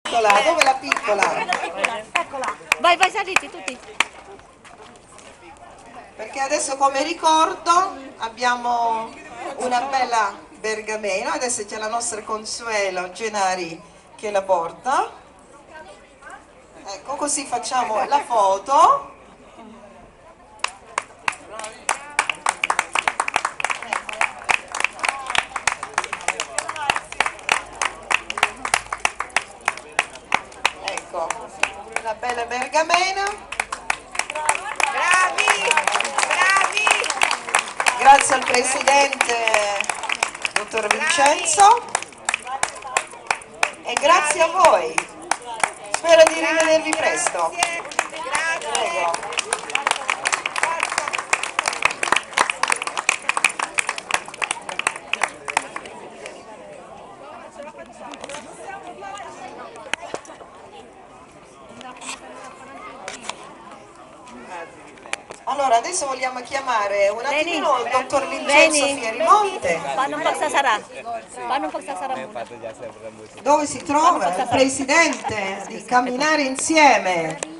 Piccola, dove la piccola? Eccola. Vai, vai, saliti tutti. Perché adesso come ricordo abbiamo una bella bergameno, adesso c'è la nostra Consuelo Gennari che la porta. Ecco, così facciamo la foto. Ecco, la bella bergamena. Bravi, bravi. Grazie al presidente dottor Vincenzo e grazie a voi. Spero di rivedervi presto. Prego. Allora, adesso vogliamo chiamare un attimino il dottor Vincenzo Fierimonte. Paano pagsasara? Paano pagsasara mo? Dove si trova il presidente di Camminare Insieme.